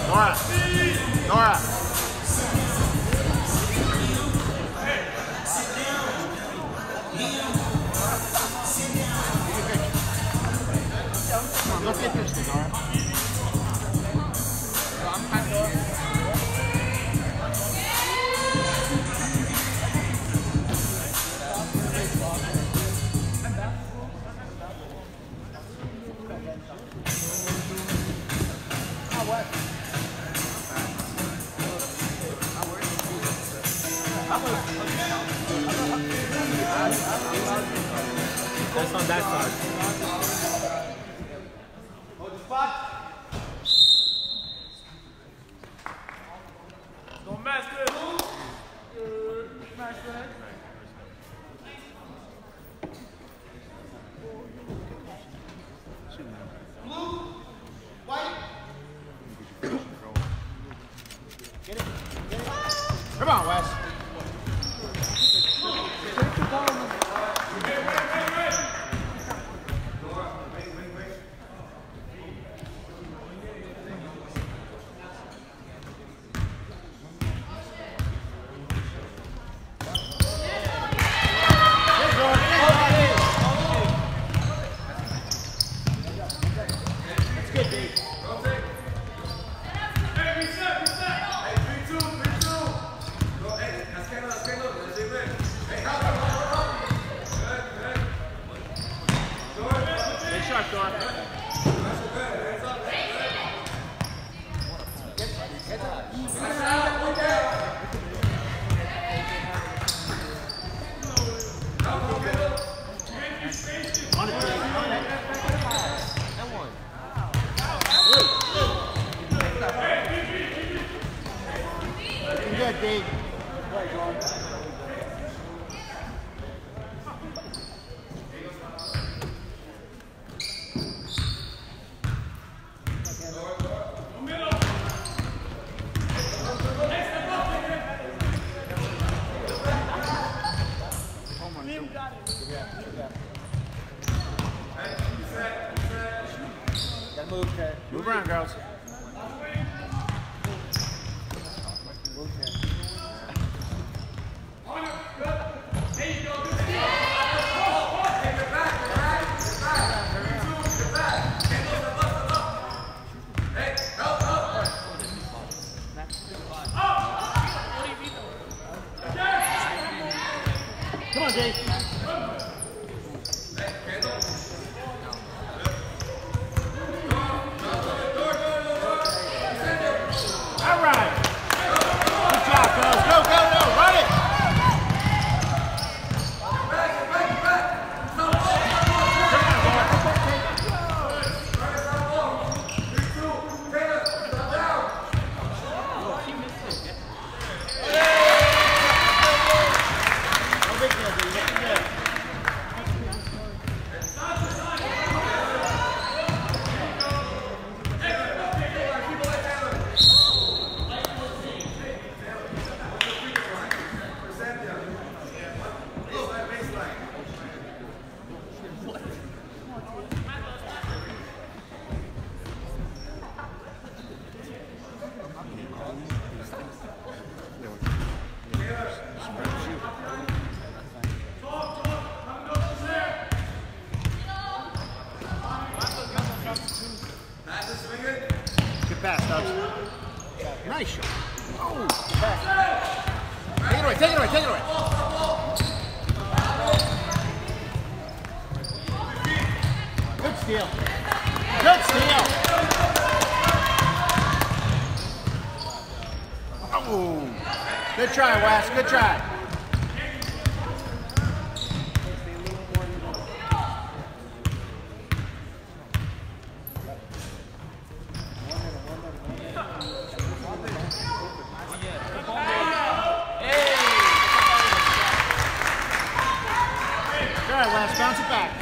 Nora. Nora. Come on, look at this, Nora. I'm kind of. That's on that side. Hold the spot. Don't mess with it. Smash that. Blue, white. Get it. Get it. Come on, Wes. Move around, girls. Come on, Jake. Pass, Dubs. Nice shot. Oh, take it away, take it away, take it away. Good steal. Good steal. Oh, good try, Wes. Good try. All right, Wes, bounce it back.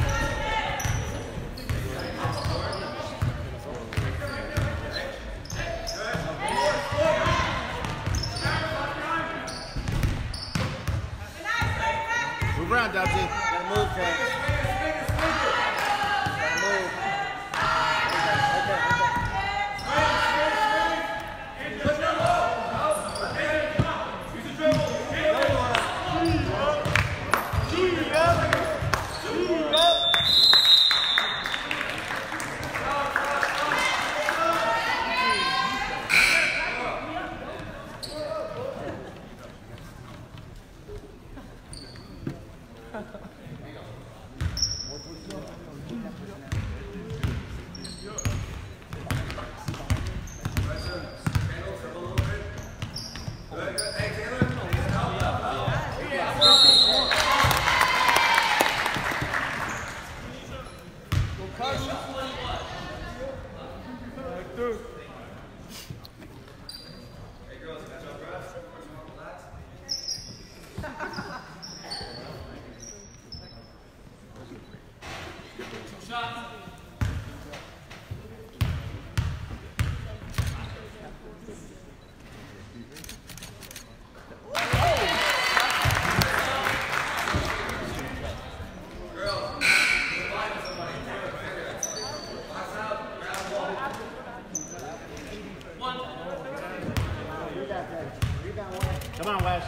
Come on, Wes.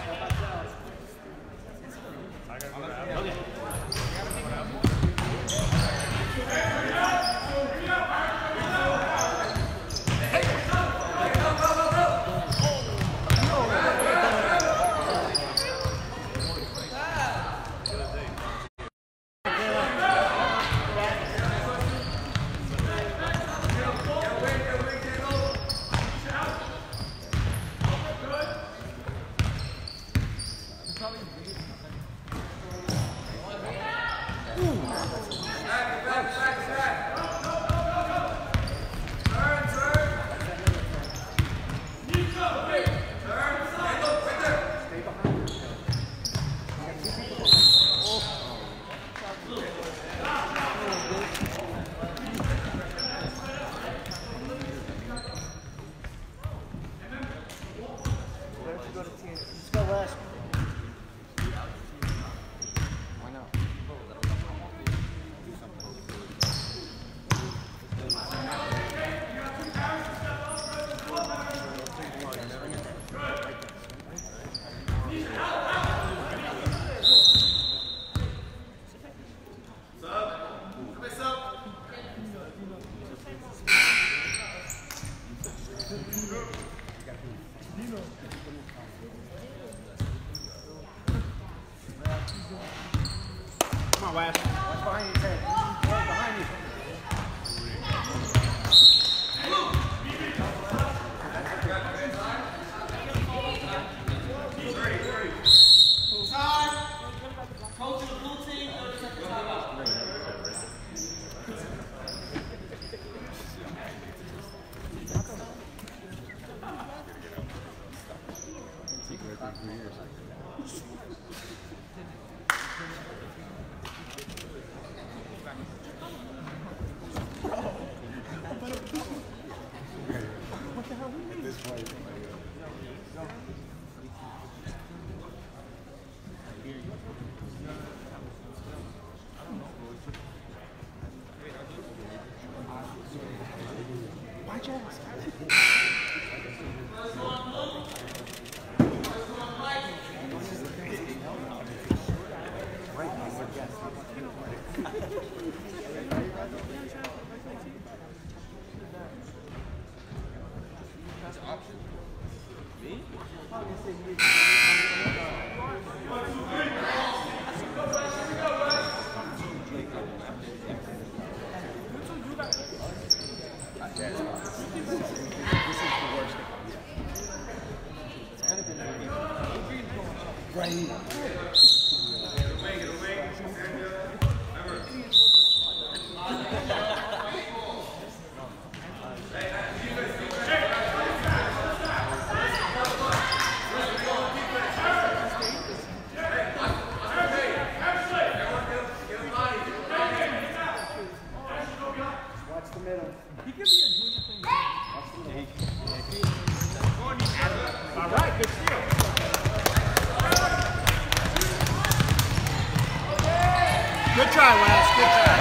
Okay. Come on, Wes. What's behind you, Ted? What's behind you? Coach of the blue team, 30 seconds timeout. Good try, Wes. Good try.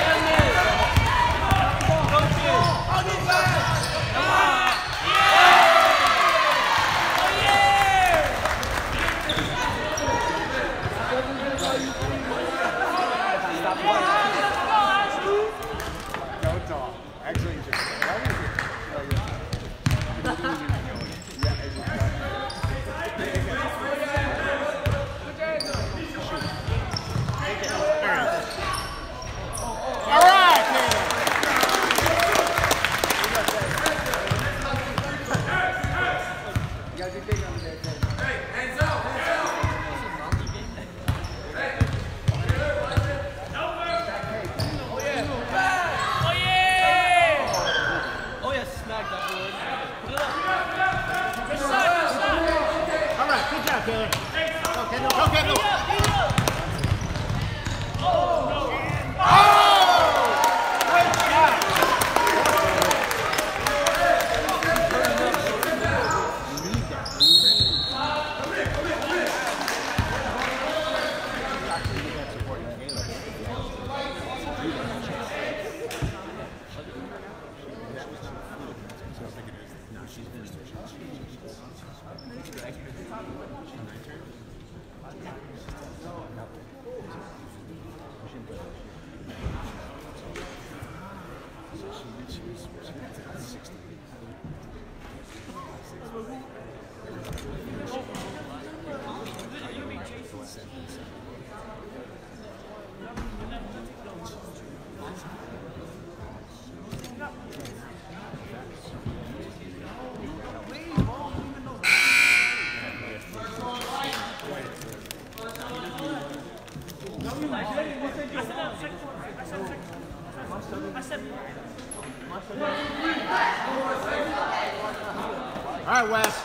All right, Wes.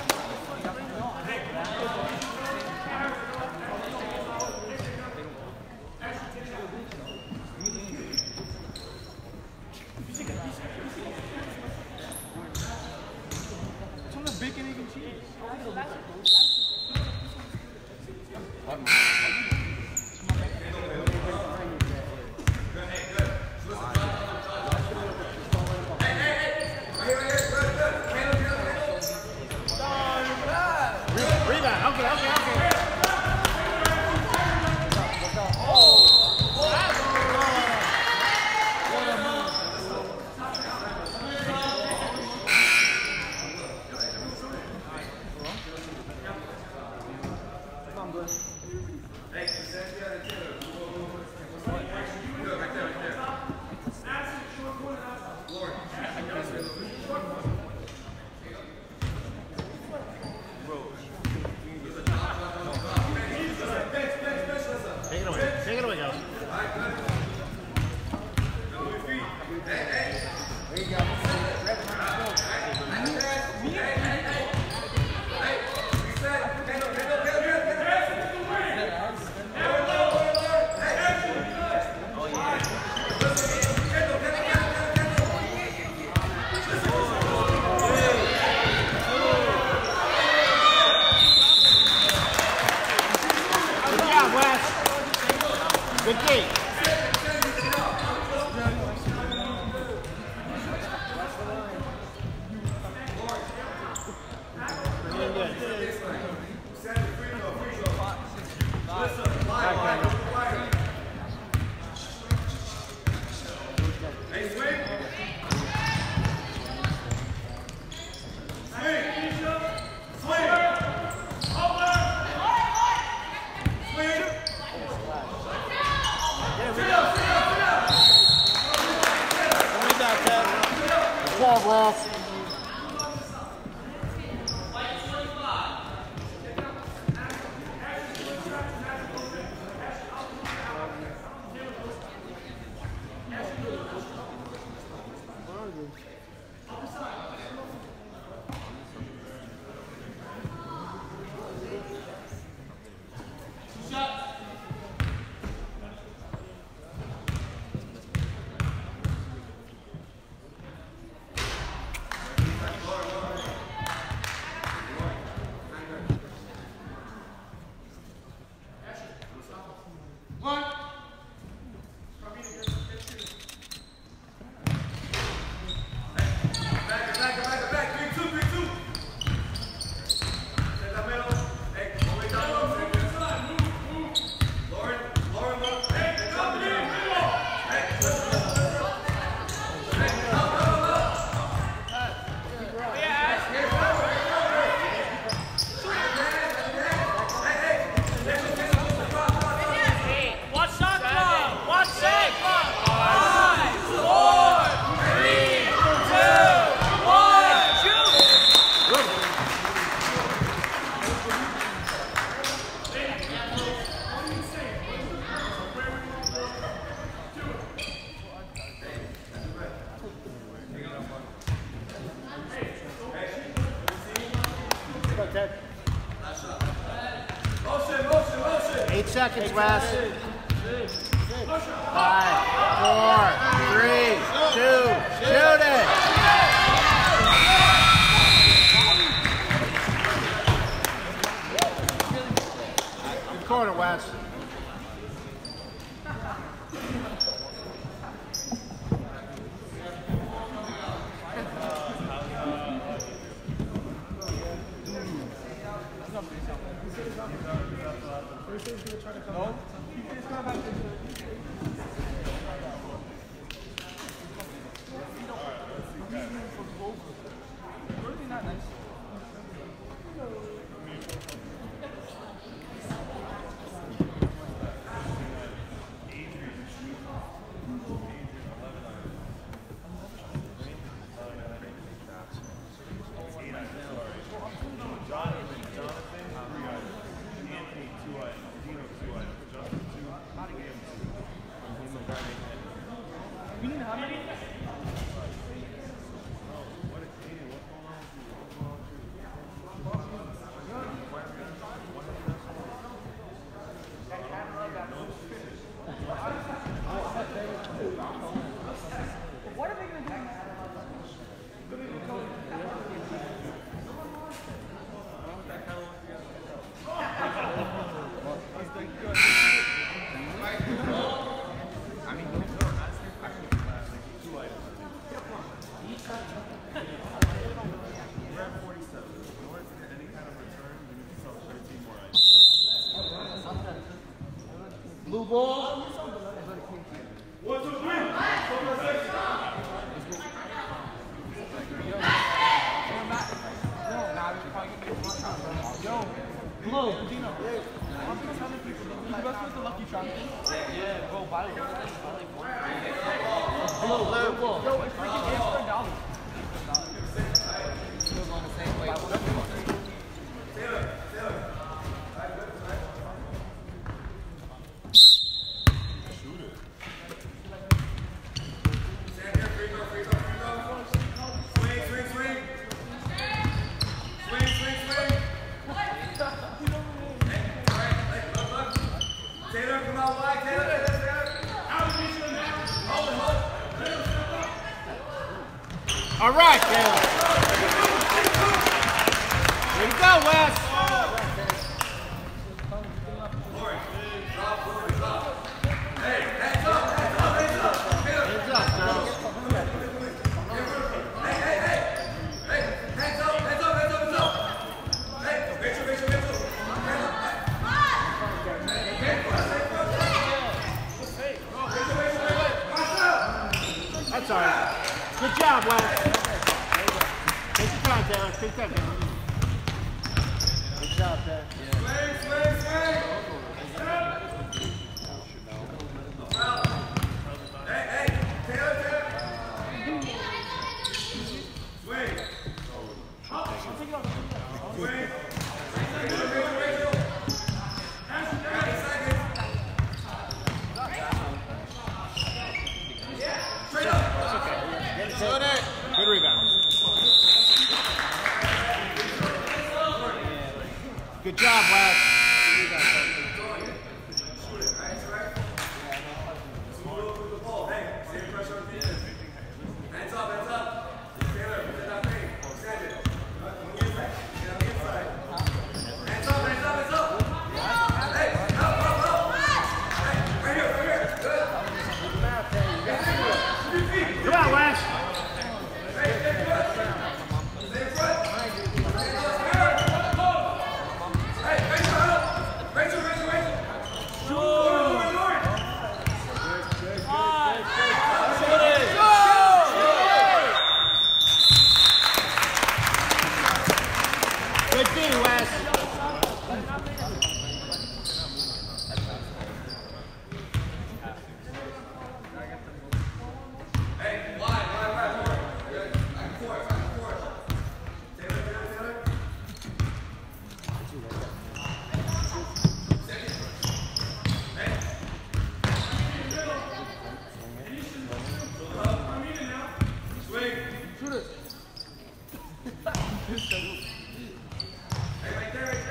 Take it away, guys. There you go. Good game. Ross. Motion, 8 seconds, Wes. 5, 4, 3, 2, shoot it! Good corner, Wes. First he's gonna try to come back. He's coming back into it. Really not nice. Blue ball. 1, 2, 3. Yo, Blue, Dino. I'm just telling people, you best with the lucky charm. Yeah, bro, buy it. Blue, yo, it's freaking $8. Still going the same way. All right, Taylor. Here you go, Wes. Hey, hands up, hands up, hands up. Hands up, girls. Hey, hands up, hands up, hands up, hands up. Hey, Rachel. That's all right. Good job, Wes. Take your time, Taylor. Take your time, Taylor. Good job, Taylor. Swing. Hey, Taylor. Swing. Swing. Rachel. 90 seconds. Straight up. Good rebound. Good job, Wes. Hands up. Taylor, get that thing. Extend it. Get on the inside. Hands up. Hey, up. Hey, right here. Good. Come on, Wes. Stay in front. Hey, Rachel. Good D, Wes. Hey, line. Good. Back and forth. Taylor. Swing. Hey, right there.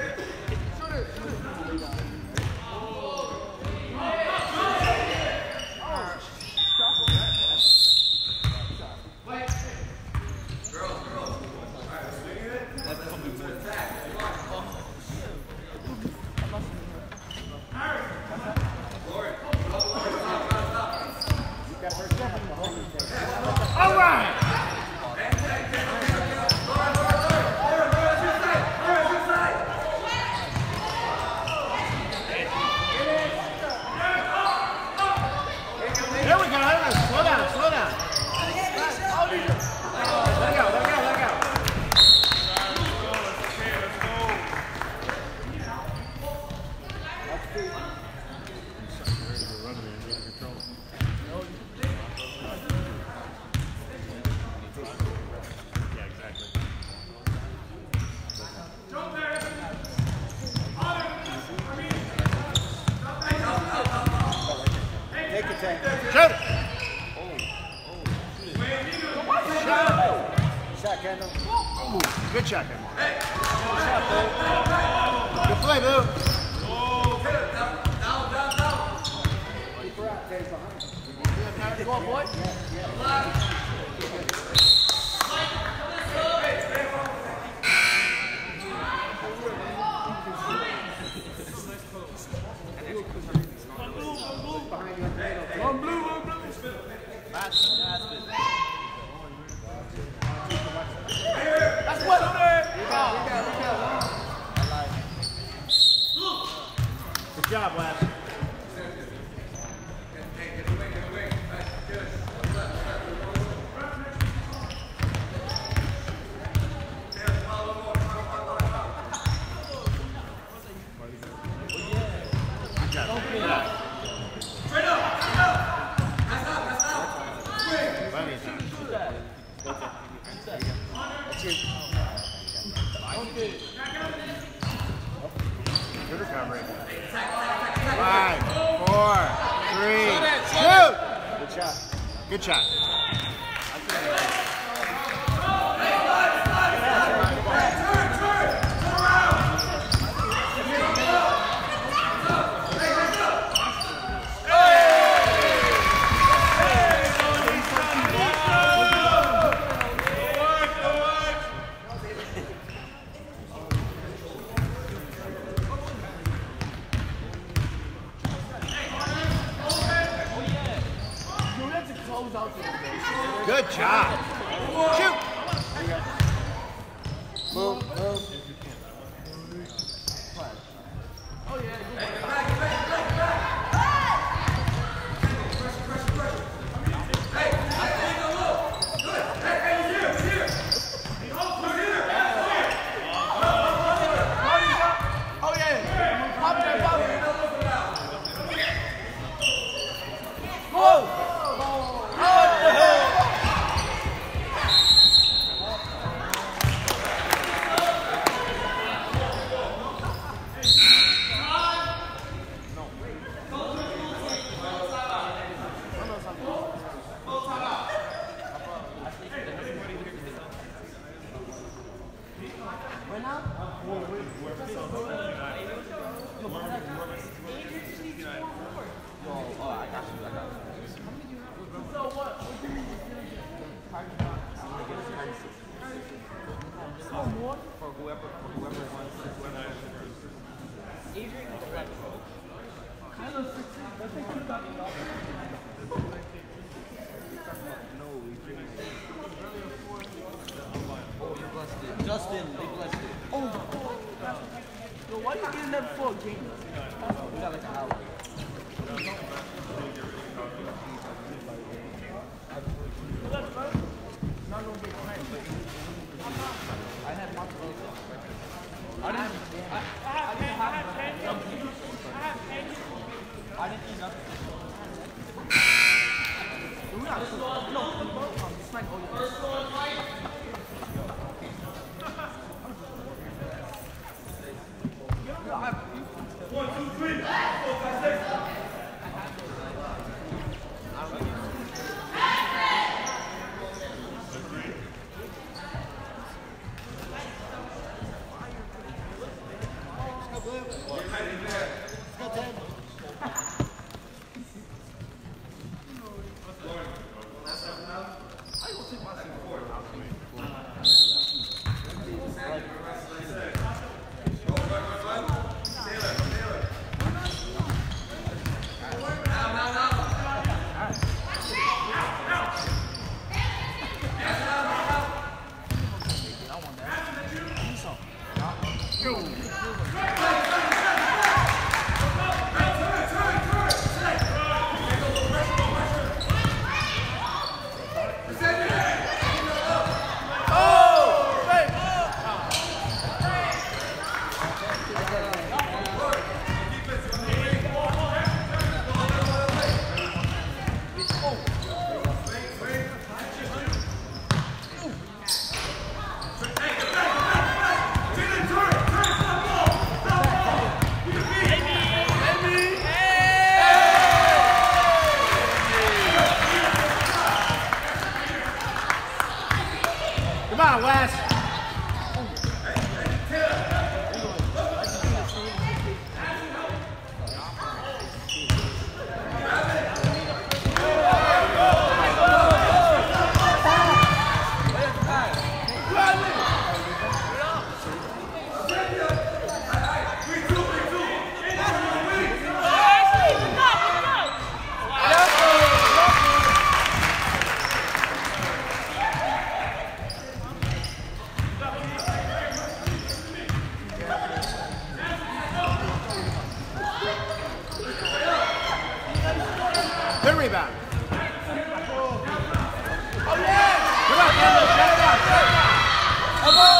Good check. Good play, Lou. Go on, boy. One blue. That's what Good job, Wes. Good recovery. 5, 4, 3, shoot! Good shot. Good shot. Good job. Shoot. Move. Oh, yeah. Justin, they blessed it. Oh, yo, why you getting that before a game? We got like an hour. I had mozzarella. I didn't eat nothing. It's like, oh, Come on, Wes. Good rebound. Oh yeah! Good up, Kendall. Shut it out. Come on!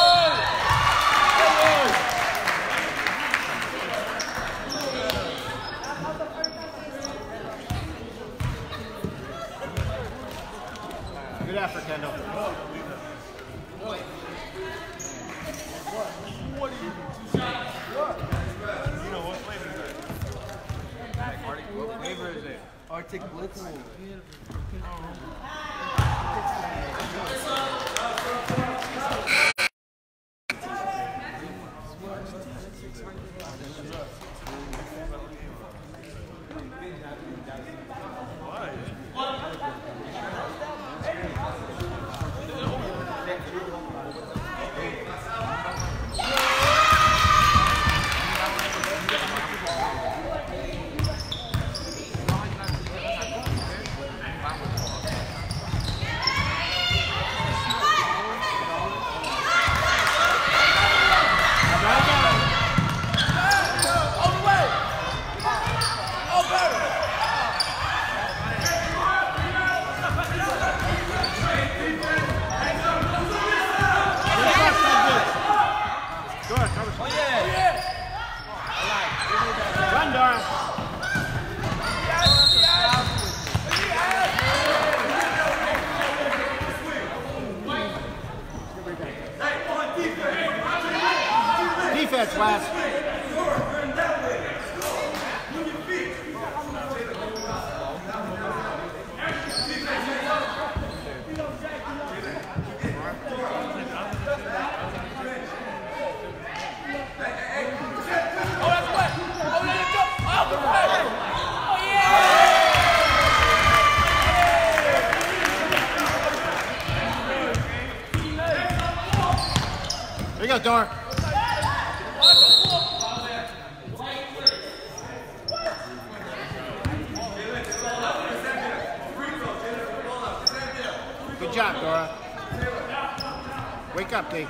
Good effort, Kendall. What flavor is it? Arctic Blitz. Defense, Wes. There you go, Dor. Good job, Dora. Wake up, D.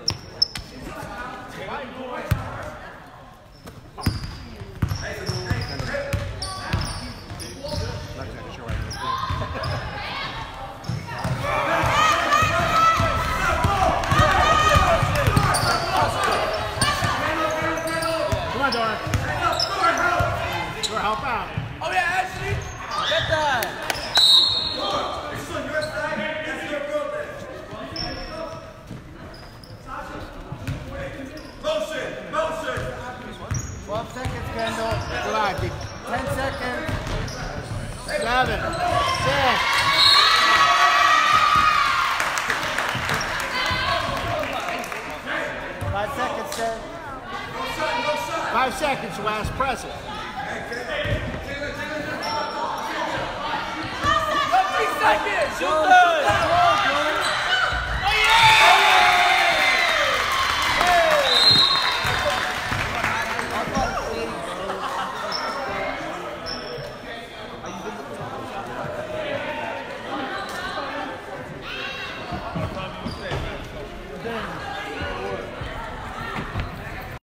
Come on, Dora. Dora, help out. Oh yeah, Ashley! Get that! Motion! 12 seconds, Kendall. Good eye, D. 10 seconds. 7, 6. 5 seconds, Ken. 5 seconds, Wes. Press it. 3 seconds! Shoot them!